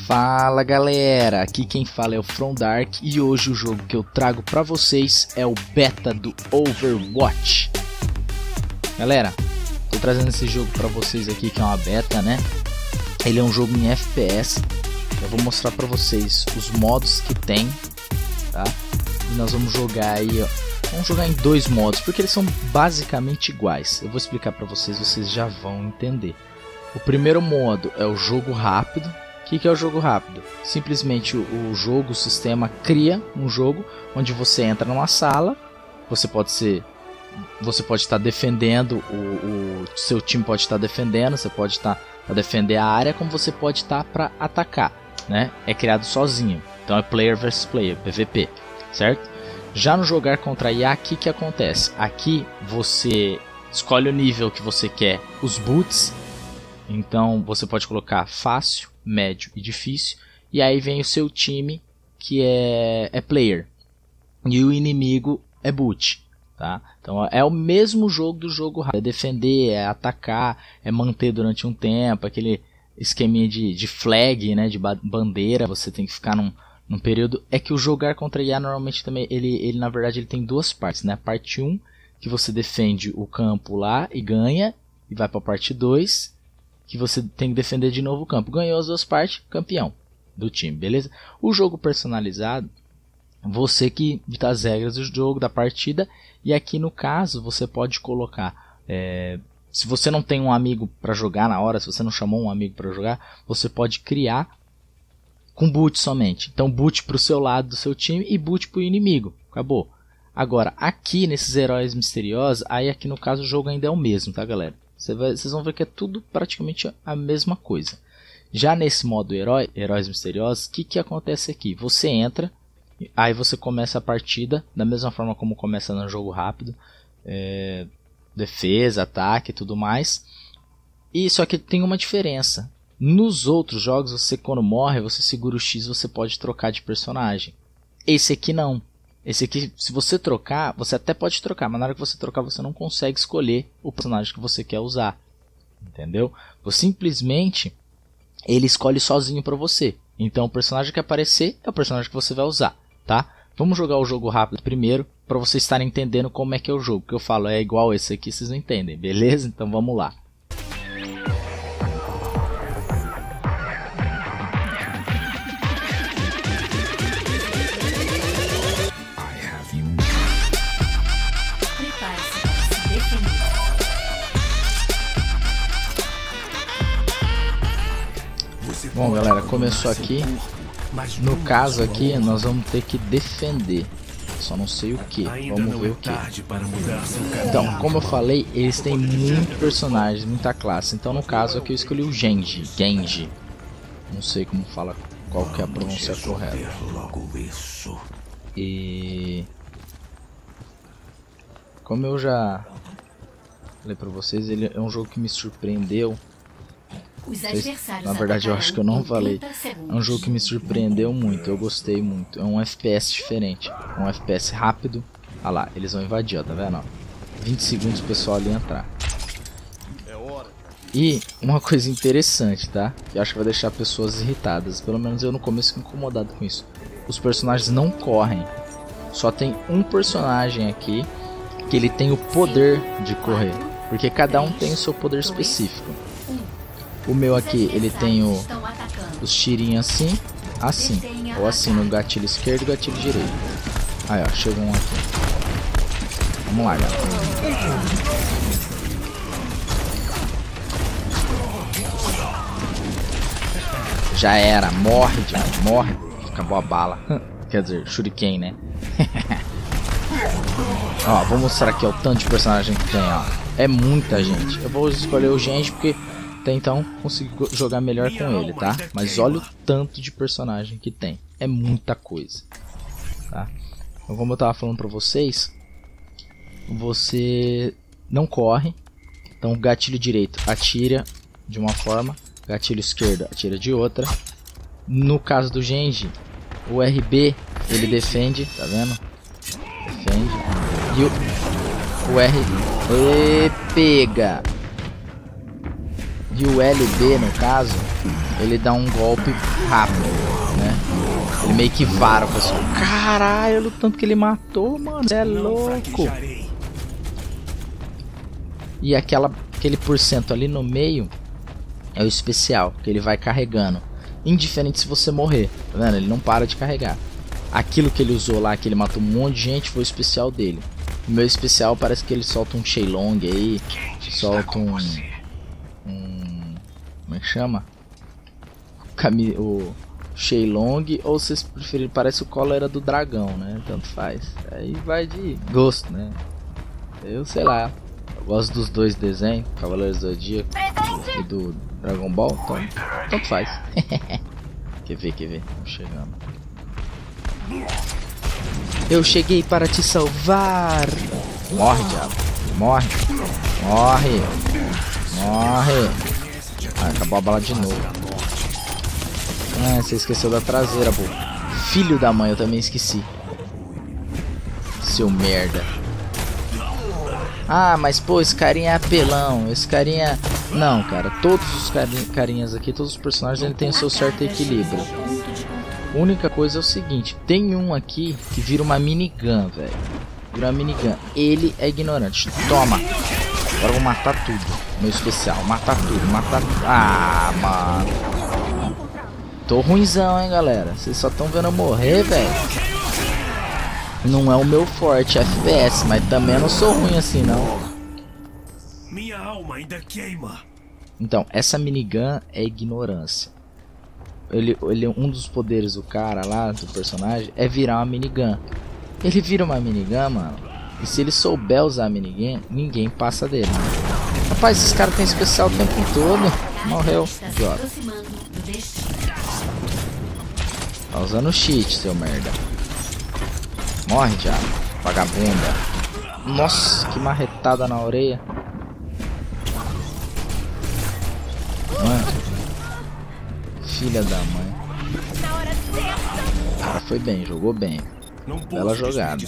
Fala galera, aqui quem fala é o From Dark e hoje o jogo que eu trago pra vocês é o beta do Overwatch. Galera, tô trazendo esse jogo pra vocês aqui que é uma beta, né? Ele é um jogo em FPS. Eu vou mostrar pra vocês os modos que tem, tá? E nós vamos jogar aí, ó. Vamos jogar em dois modos, porque eles são basicamente iguais. Eu vou explicar pra vocês, vocês já vão entender. O primeiro modo é o jogo rápido. O que é o jogo rápido? Simplesmente o jogo, o sistema cria um jogo onde você entra numa sala. Você pode estar defendendo, o seu time pode estar defendendo, você pode estar para defender a área, como você pode estar para atacar, né? É criado sozinho. Então é player versus player, PVP, certo? Já no jogar contra IA, o que acontece? Aqui você escolhe o nível que você quer, os boots. Então você pode colocar fácil, médio e difícil. E aí vem o seu time que é player. E o inimigo é boot. Tá? Então é o mesmo jogo do jogo rápido. É defender, é atacar, é manter durante um tempo. Aquele esqueminha de flag, né, de bandeira. Você tem que ficar num período. É que o jogar contra IA normalmente também, ele na verdade ele tem duas partes, né? A parte 1, que você defende o campo lá e ganha. E vai para a parte 2, que você tem que defender de novo o campo. Ganhou as duas partes, campeão do time, beleza? O jogo personalizado, você que dita as regras do jogo, da partida. E aqui no caso, você pode colocar... se você não tem um amigo para jogar na hora, se você não chamou um amigo para jogar, você pode criar com boot somente. Então boot para o seu lado do seu time e boot para o inimigo. Acabou. Agora, aqui nesses heróis misteriosos, aí aqui no caso o jogo ainda é o mesmo, tá galera? Vocês vão ver que é tudo praticamente a mesma coisa. Já nesse modo heróis misteriosos, o que acontece aqui? Você entra, aí você começa a partida da mesma forma como começa no jogo rápido. Defesa, ataque e tudo mais. E só que tem uma diferença. Nos outros jogos, você quando morre, você segura o X, você pode trocar de personagem. Esse aqui não. Esse aqui, se você trocar, você até pode trocar, mas na hora que você trocar, você não consegue escolher o personagem que você quer usar. Entendeu? Você simplesmente, ele escolhe sozinho pra você. Então o personagem que aparecer é o personagem que você vai usar, tá? Vamos jogar o jogo rápido primeiro, pra vocês estarem entendendo como é que é o jogo. Que eu falo, é igual esse aqui, vocês não entendem, beleza? Então vamos lá. Bom galera, começou aqui. No caso aqui nós vamos ter que defender. Só não sei o que. Vamos ver o que. Então, como eu falei, eles têm muitos personagens, muita classe. Então no caso aqui eu escolhi o Genji. Não sei como fala, qual que é a pronúncia correta. E como eu já falei pra vocês, ele é um jogo que me surpreendeu. Na verdade eu acho que eu não falei. É um jogo que me surpreendeu muito. Eu gostei muito. É um FPS diferente. É um FPS rápido. Olha lá, eles vão invadir, ó, tá vendo? 20 segundos o pessoal ali entrar. E uma coisa interessante, tá? Que eu acho que vai deixar pessoas irritadas. Pelo menos eu no começo fico incomodado com isso. Os personagens não correm. Só tem um personagem aqui que ele tem o poder de correr. Porque cada um tem o seu poder específico. O meu aqui, ele tem os tirinhos assim, ou assim, no gatilho esquerdo e gatilho direito. Aí, ó, chegou um aqui. Vamos lá, galera. Já era, morre, demais, morre. Acabou a bala. Quer dizer, shuriken, né? Ó, vou mostrar aqui ó, o tanto de personagem que tem, ó. É muita gente. Eu vou escolher o Genji porque até então consegui jogar melhor com ele, tá? Mas olha o tanto de personagem que tem. É muita coisa, tá? Então, como eu tava falando pra vocês, você não corre. Então gatilho direito atira de uma forma, gatilho esquerdo atira de outra. No caso do Genji, o RB ele defende, tá vendo? Defende. E o R pega. E o LB, no caso, ele dá um golpe rápido, né? Ele meio que vara o pessoal. Caralho, o tanto que ele matou, mano. Você é louco. E aquele porcento ali no meio é o especial, que ele vai carregando. Indiferente se você morrer, tá vendo? Ele não para de carregar. Aquilo que ele usou lá, que ele matou um monte de gente, foi o especial dele. O meu especial parece que ele solta um Shenlong aí. Solta um... Como é que chama? O Shenlong, ou vocês preferirem, parece o cólera do dragão, né? Tanto faz. Aí vai de gosto, né? Eu sei lá. Eu gosto dos dois desenhos, Cavaleiros do Zodíaco e do Dragon Ball, então tanto faz. Quer ver? Estamos chegando. Eu cheguei para te salvar. Morre, diabo. Morre. Ah, acabou a bala de novo. Ah, você esqueceu da traseira, pô. Filho da mãe, eu também esqueci. Seu merda. Ah, mas pô, esse carinha é apelão. Esse carinha... Não, cara. Todos os carinhas aqui, todos os personagens, ele tem o seu certo equilíbrio. A única coisa é o seguinte. Tem um aqui que vira uma minigun, velho. Vira uma minigun. Ele é ignorante. Toma. Agora eu vou matar tudo. Meu especial. Matar tudo. Ah, mano. Tô ruinzão, hein, galera. Vocês só estão vendo eu morrer, velho. Não é o meu forte FPS, mas também eu não sou ruim assim, não. Minha alma ainda queima. Então, essa minigun é ignorância. Um dos poderes do cara lá, do personagem, é virar uma minigun. Ele vira uma minigun, mano. E se ele souber usar a minigun, ninguém passa dele. Rapaz, esses caras tem especial o tempo todo. Morreu, idiota. Tá usando cheat, seu merda. Morre, diabo. Vagabunda. Nossa, que marretada na orelha. Mano. Filha da mãe. O cara foi bem, jogou bem. Bela jogada.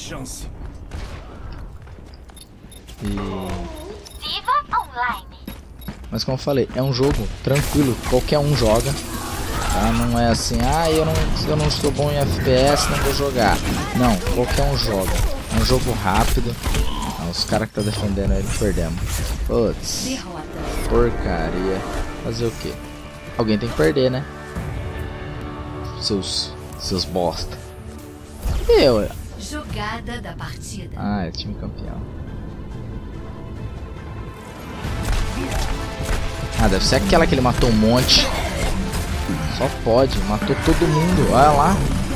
Mas como eu falei, é um jogo tranquilo, qualquer um joga. Tá? Não é assim, ah, eu não sou bom em FPS, não vou jogar. Não, qualquer um joga. É um jogo rápido. Ah, os caras que tá defendendo ele, perdemos. Putz, porcaria. Fazer o que? Alguém tem que perder, né? Seus bosta. Eu. Jogada da partida. Ah, é time campeão. Ah, deve ser aquela que ele matou um monte. Só pode, matou todo mundo. Olha lá.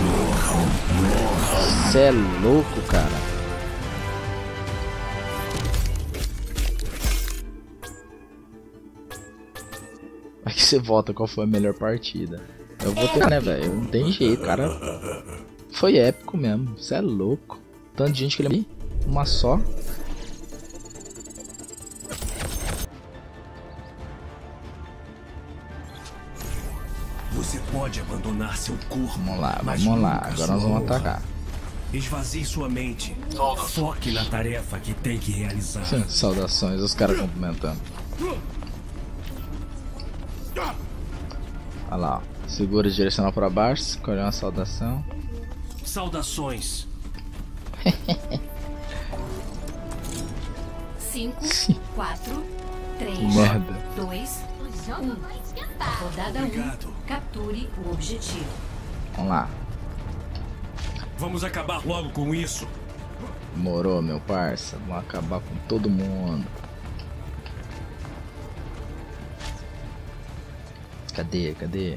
Você é louco, cara. Vai que você vota qual foi a melhor partida. Eu vou ter, né, velho? Não tem jeito, cara. Foi épico mesmo. Você é louco. Tanto de gente que ele... Uma só. Você pode abandonar seu corpo. Vamos lá. Agora nós vamos atacar. Esvazie sua mente. Foque na tarefa que tem que realizar. Saudações, os caras cumprimentando. Olha lá, ó. Segura e direcional para baixo, escolhe uma saudação. Saudações. 5, 4, 3, merda. 2, 1. Rodada 1. Capture o objetivo. Vamos lá. Vamos acabar logo com isso. Demorou, meu parça. Vamos acabar com todo mundo. Cadê? Aqui.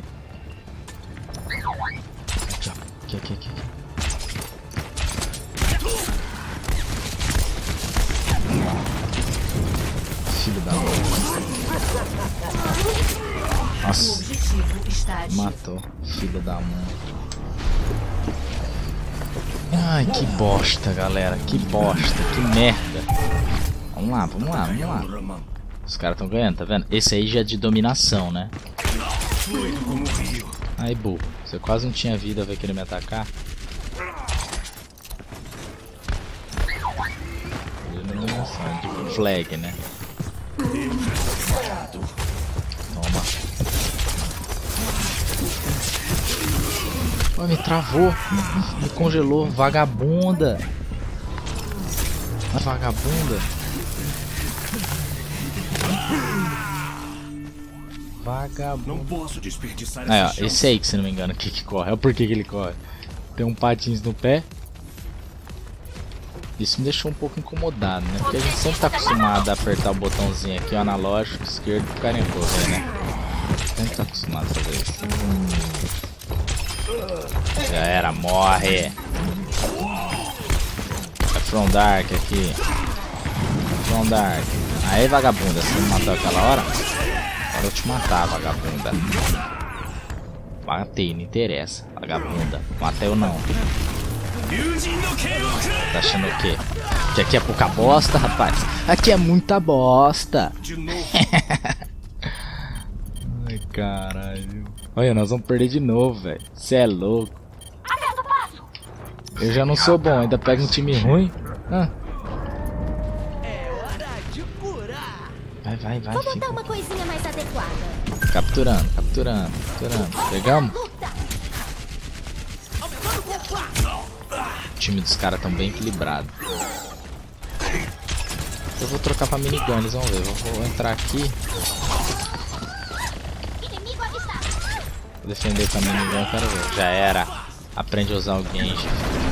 Filho da mãe. Nossa. Matou. Filho da mãe. Ai, que bosta, galera. Que bosta. Que merda. Vamos lá. Os caras estão ganhando, tá vendo? Esse aí já é de dominação, né? Aí, burro. Você quase não tinha vida, vai querer me atacar? De flag, né? Oh, me travou. Me congelou. Vagabunda. Vagabunda. Vagabundo. Não posso desperdiçar Aí, ó, essa chance. esse aí que, se não me engano, que corre. Olha o porquê que ele corre. Tem um patins no pé. Isso me deixou um pouco incomodado, né? Porque a gente sempre tá acostumado a apertar o botãozinho aqui, o analógico, esquerdo, pro carinha correr, né? Sempre tá acostumado a fazer isso. Já era, morre! É From Dark aqui. From Dark. Aí, vagabunda, você me matou aquela hora? Agora eu te matar, vagabunda. Matei, não interessa, vagabunda. Matei ou não? Tá achando o quê? Que aqui é pouca bosta, rapaz? Aqui é muita bosta. De novo. Ai, caralho. Olha, nós vamos perder de novo, velho. Cê é louco. Eu já não sou bom, ainda pego um time ruim. Ah. Vai. Vou botar uma coisinha mais adequada. Capturando. Pegamos? O time dos caras tão bem equilibrado. Eu vou trocar pra minigun, eles vão ver. Vou entrar aqui. Vou defender com a minigun, eu quero ver. Já era. Aprende a usar o Genji.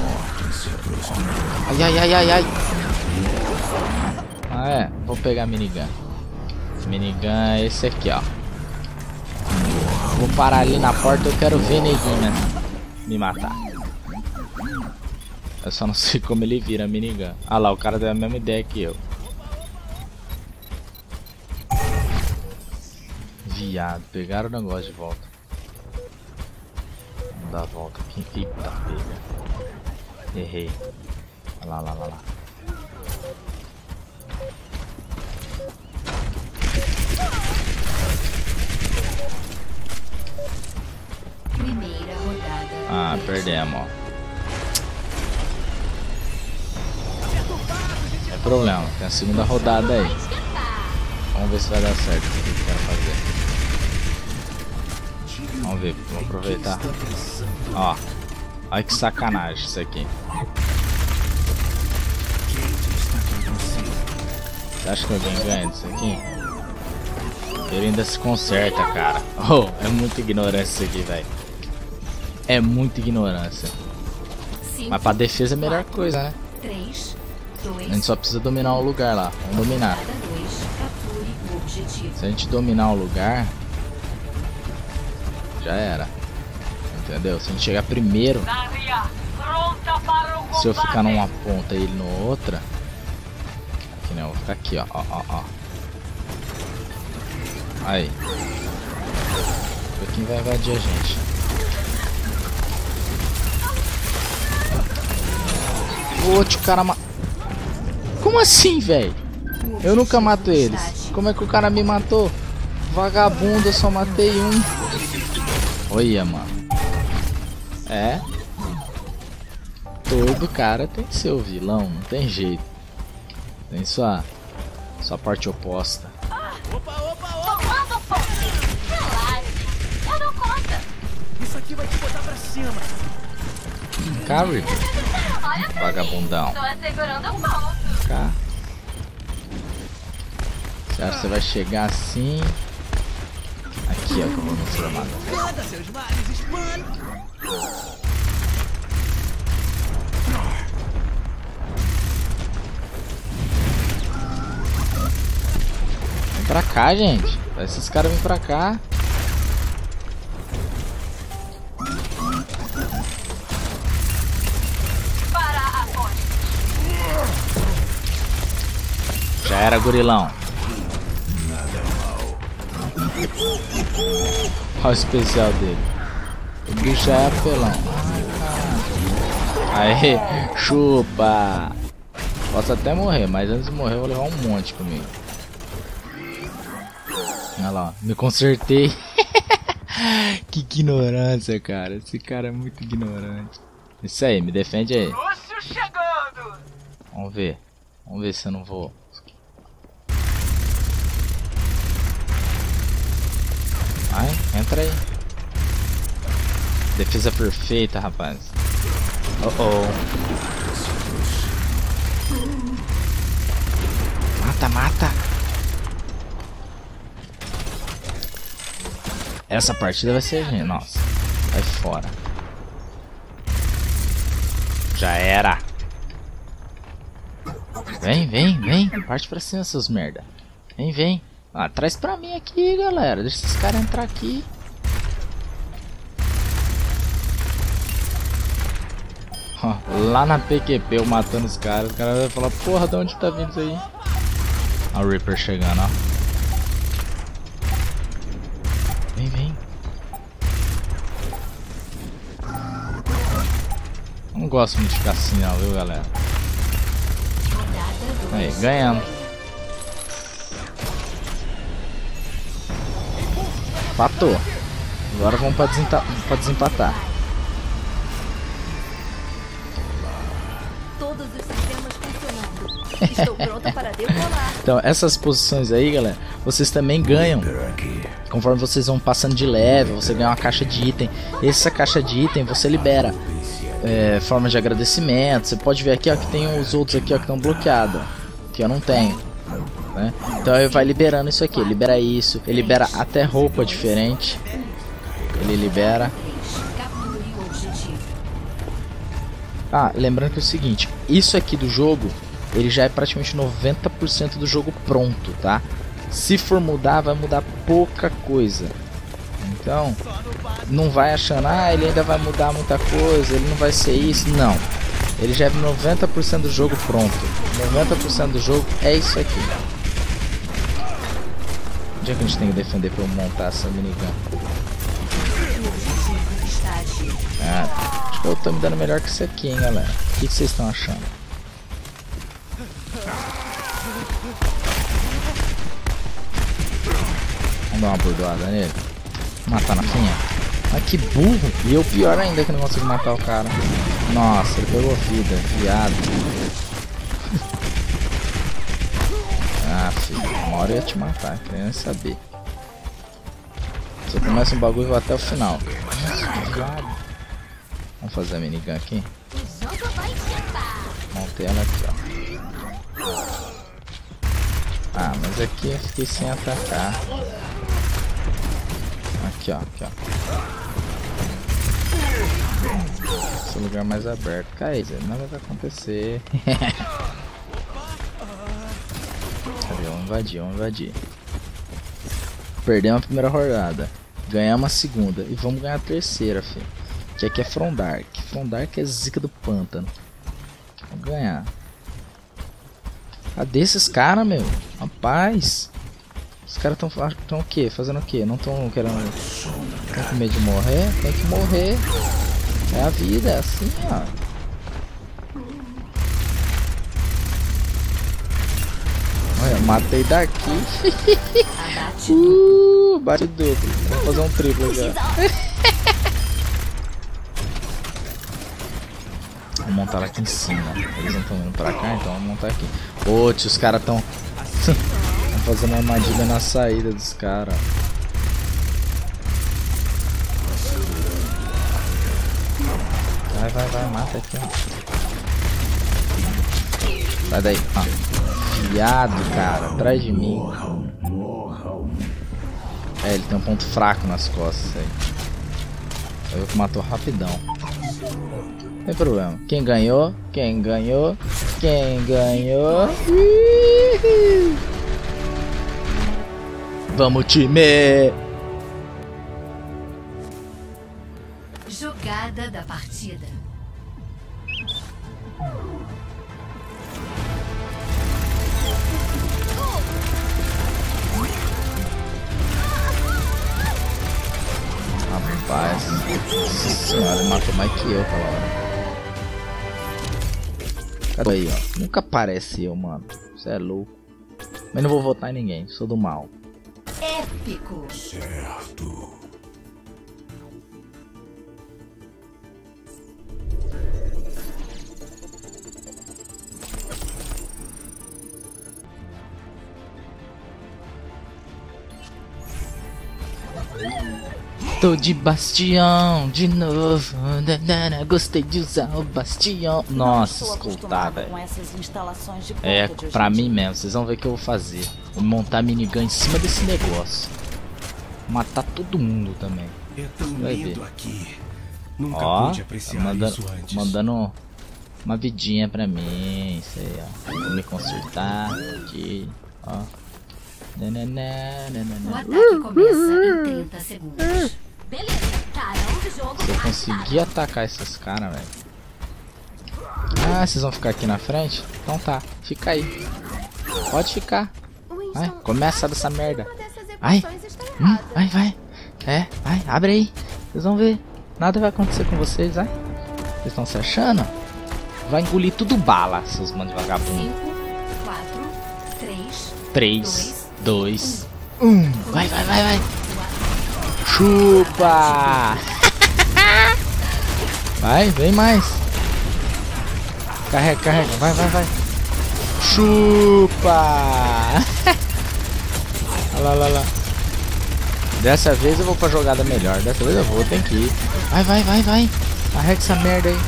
Ai. Ah, é. Vou pegar a minigun. Minigun é esse aqui, ó. Vou parar ali na porta, eu quero ver neguinho, né? Me matar. Eu só não sei como ele vira a minigun. Ah lá, o cara tem a mesma ideia que eu. Viado, pegaram o negócio de volta. Vamos dar a volta aqui. Eita, pega. Errei. Olha lá. Primeira rodada. Ah, perdemos, ó. Não é problema, tem a segunda rodada aí. Vamos ver se vai dar certo o que eu quero fazer. Vamos ver, vamos aproveitar. Ó, olha que sacanagem isso aqui. Você acha que alguém ganha disso aqui? Ele ainda se conserta, cara. Oh, é muita ignorância isso aqui, velho. É muita ignorância. Mas pra defesa é a melhor coisa, né? 3, A 2, gente só precisa dominar o lugar lá. Vamos dominar. rodada 2, capture o objetivo. Se a gente dominar o lugar, já era. Entendeu? Se a gente chegar primeiro, se eu ficar numa ponta e ele na outra, aqui não, eu vou ficar aqui, ó. Aí. Quem vai invadir a gente? Outro cara Como assim, velho? Eu nunca mato eles. Como é que o cara me matou? Vagabundo, eu só matei um. Olha, mano. É. Todo cara tem seu vilão, não tem jeito. Tem sua parte oposta. Isso aqui vai te botar pra cima. Carry. Vagabundão. Tô assegurando o ponto. Cá. Você acha que você vai chegar assim? Aqui, ó, que eu vou me formar. Manda seus males, espane. Vem pra cá, gente. Vai esses caras virem pra cá. Já era, gorilão. Olha o especial dele. O bicho já é apelão. Aê, chupa. Posso até morrer, mas antes de morrer eu vou levar um monte comigo. Olha lá, me consertei. Que ignorância, cara. Esse cara é muito ignorante. Isso aí, me defende aí. Vamos ver. Vamos ver se eu não vou. Vai, entra aí. Defesa perfeita, rapaz. Mata, mata. Essa partida vai ser... Nossa, vai fora. Já era. Vem, vem, vem. Parte pra cima, seus merda. Vem, vem. Ah, traz pra mim aqui, galera. Deixa esses caras entrar aqui. Ó, lá na PQP eu matando os caras vão falar, porra, de onde tá vindo isso aí? Olha o Reaper chegando, ó. Vem, vem. Não gosto muito de ficar assim não, viu, galera? Aí, ganhamos. Empatou. Agora vamos pra desempatar. Todos os sistemas funcionando. Estou pronta para decolar. Então, essas posições aí, galera, vocês também ganham. Conforme vocês vão passando de level, você ganha uma caixa de item. Essa caixa de item você libera forma de agradecimento. Você pode ver aqui, ó, que tem os outros aqui, ó, que estão bloqueados, que eu não tenho, né? Então ele vai liberando isso aqui, libera isso, ele libera até roupa diferente. Ele libera. Ah, lembrando que é o seguinte, isso aqui do jogo, ele já é praticamente 90% do jogo pronto, tá? Se for mudar, vai mudar pouca coisa. Então, não vai achando, ah, ele ainda vai mudar muita coisa, ele não vai ser isso. Não, ele já é 90% do jogo pronto. 90% do jogo é isso aqui. Onde é que a gente tem que defender para eu montar essa minigun? Acho que eu tô me dando melhor que isso aqui, hein, galera. O que vocês estão achando? Vamos dar uma bordoada nele. Matar na finha. Mas que burro. E eu pior ainda que não consigo matar o cara. Nossa, ele pegou vida. Viado. Ah, filho. Uma hora eu ia te matar. Queria nem saber. Se eu começo um bagulho, eu vou até o final. Viado. Vamos fazer a minigun aqui. Montei ela aqui, ó. Ah, mas aqui eu fiquei sem atacar. Aqui, ó, aqui, ó. Esse lugar mais aberto. Cai, nada vai acontecer. Cadê? Vamos invadir, vamos invadir. Perdemos a primeira rodada. Ganhamos a segunda. E vamos ganhar a terceira, filho. Que aqui é Frondark. Frondark é zica do pântano. Vamos ganhar. Cadê esses caras, meu? Rapaz. Os caras estão o quê? Fazendo o quê? Não estão querendo... Tem com medo de morrer? Tem que morrer. É a vida, é assim, ó. Olha, matei daqui. Bate duplo. Vou fazer um triplo já. Vou montar ela aqui em cima. Eles não estão indo pra cá, então vamos montar aqui. Putz, os caras estão... fazendo uma armadilha na saída dos caras. Vai, vai, vai, mata aqui, ó. Sai daí, ó. Fiado, cara, atrás de mim. É, ele tem um ponto fraco nas costas aí. Eu que matou rapidão. Não tem problema. Quem ganhou? Quem ganhou? Quem ganhou? Vamos, time! Jogada da partida. Rapaz, nossa senhora, ele matou mais que eu aquela hora. Cadê aí, ó? Nunca aparece eu, mano. Você é louco. Mas não vou votar em ninguém, sou do mal. Épico. Certo. Tô de bastião de novo. Gostei de usar o bastião. Nossa, escutar, velho. É pra mim mesmo. Vocês vão ver o que eu vou fazer. Vou montar minigun em cima desse negócio. Matar todo mundo também. É tão Vai lindo ver. aqui. Nunca Ó, pude apreciar mandando, isso antes. mandando uma vidinha pra mim. Isso aí, ó. Vou me consertar aqui, ó. O ataque começa em 30 segundos. Beleza, carão de jogo. Se eu conseguir atacar esses caras, velho. Ah, vocês vão ficar aqui na frente? Então tá, fica aí. Pode ficar. Vai, começa dessa merda. Ai, vai, vai. É, vai, abre aí. Vocês vão ver. Nada vai acontecer com vocês, vai. Vocês estão se achando? Vai engolir tudo bala, seus manos de vagabundo. 5, 4, 3, 2, 1. Vai, vai, vai, vai. Chupa! Vai, vem mais. Carrega, carrega. Vai, vai, vai. Chupa! Olha lá, olha lá. Dessa vez eu vou pra jogada melhor. Dessa vez eu vou, tem que ir. Vai, vai, vai, vai. Carrega essa merda aí.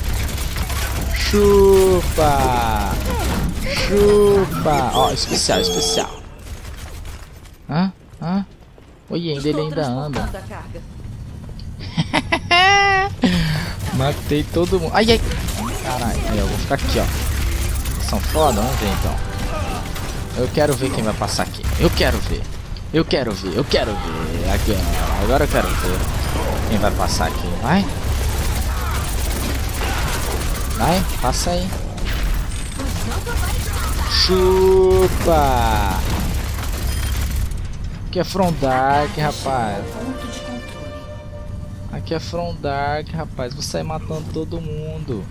Chupa! Chupa! Ó, especial, especial. Hã? Hã? Oi, ainda ele ainda anda. Matei todo mundo. Ai, ai. Caralho, aí eu vou ficar aqui, ó. São foda? Vamos ver então. Eu quero ver quem vai passar aqui. Eu quero ver. Eu quero ver, eu quero ver. Aqui, ó. Agora eu quero ver quem vai passar aqui. Vai. Vai, passa aí. Chupa! Aqui é From Dark, rapaz. Aqui é From Dark, rapaz. Vou sair matando todo mundo.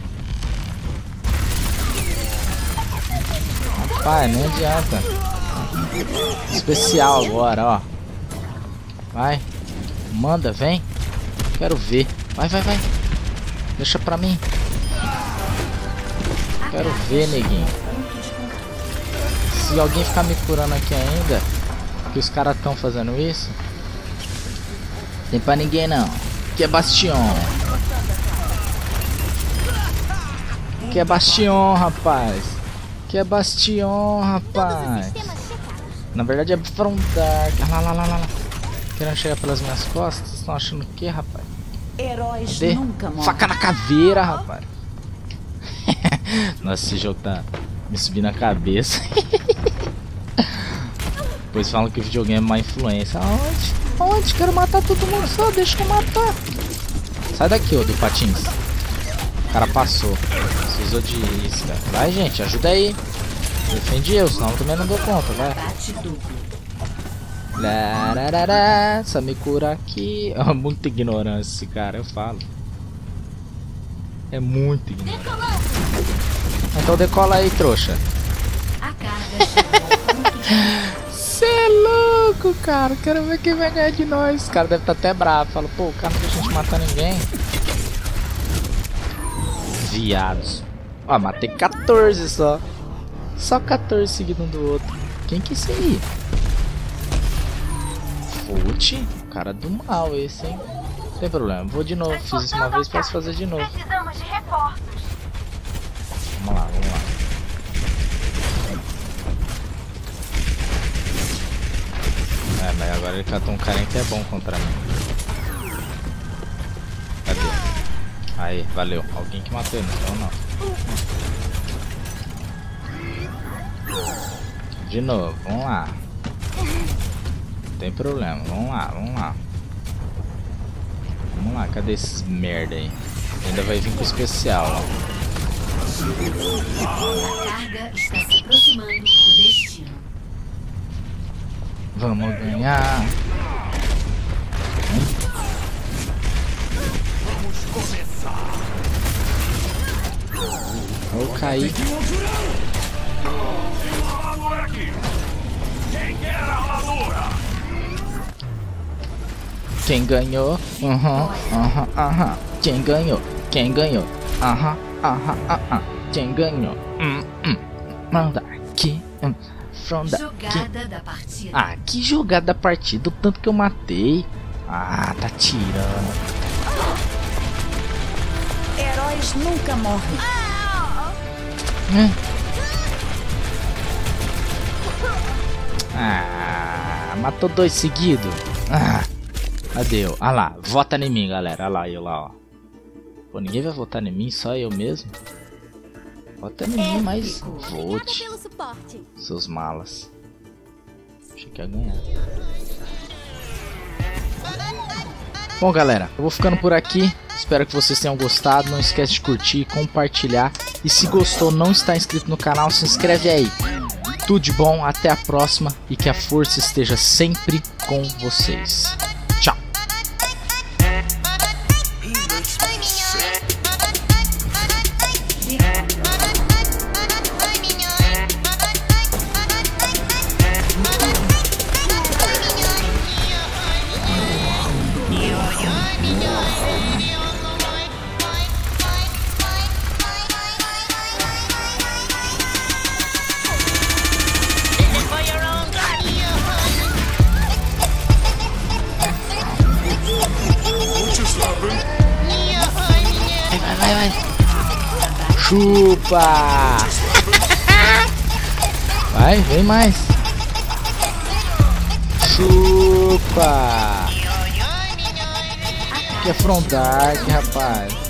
Rapaz, não adianta. Especial agora, ó. Vai. Manda, vem. Quero ver. Vai, vai, vai. Deixa pra mim. Quero ver, neguinho. Se alguém ficar me curando aqui ainda, que os caras estão fazendo isso, tem pra ninguém não. Que é Bastion. Que é Bastion, rapaz. Que é Bastion, rapaz. Na verdade é From Dark. Lá, lá, lá, lá. Querendo chegar pelas minhas costas. Vocês estão achando o que, rapaz? Heróis Cadê? nunca morrem. Faca na caveira, rapaz. Nossa, esse jogo tá me subindo na cabeça. Depois falam que o videogame é má influência. Aonde? Aonde? Quero matar todo mundo só, deixa eu matar. Sai daqui, ô, do patins. O cara passou. Precisou de isca. Vai, gente, ajuda aí. Defende eu, senão eu também não dou conta, vai. Lararara, só me cura aqui. É muito ignorante esse cara, eu falo. É muito ignorante. Então decola aí, trouxa. A carga Cê é louco, cara. Quero ver quem vai ganhar de nós. O cara deve estar até bravo. Fala, pô, o cara não deixa a gente matar ninguém. Viados. Ó, matei 14 só. Só 14 seguido um do outro. Quem que é esse aí? Fute? Cara do mal esse, hein? Não tem problema. Vou de novo. Fiz isso uma vez, posso fazer de novo. Precisamos de reforços. Vamos lá, vamos lá. É, mas agora ele catou um carinha que é bom contra mim. Cadê? Aí, valeu. Alguém que matou ele, não. De novo, vamos lá. Não tem problema, vamos lá, vamos lá. Vamos lá, cadê esses merda aí? Ainda vai vir com o especial, ó. A carga está se aproximando do destino. Vamos ganhar. Vamos começar. Eu caí. Quem ganhou? Aham. Quem ganhou? Quem ganhou? Aham. Quem ganhou? Manda aqui. From Dark. Jogada da partida. Ah, que jogada da partida. O tanto que eu matei. Ah, tá tirando. Heróis nunca morrem. Ah, matou 2 seguidos. Ah, cadê eu? Ah lá, vota em mim, galera. Olha lá, eu lá, ó. Pô, ninguém vai votar em mim, só eu mesmo. Vota em mim, mas vote. Seus malas. Achei que ia ganhar. Bom, galera, eu vou ficando por aqui. Espero que vocês tenham gostado. Não esquece de curtir, compartilhar. E se gostou, não está inscrito no canal, se inscreve aí. Tudo de bom, até a próxima. E que a força esteja sempre com vocês. Tchau. Vai. Chupa! Vai, vem mais. Chupa! Que é From Dark, rapaz.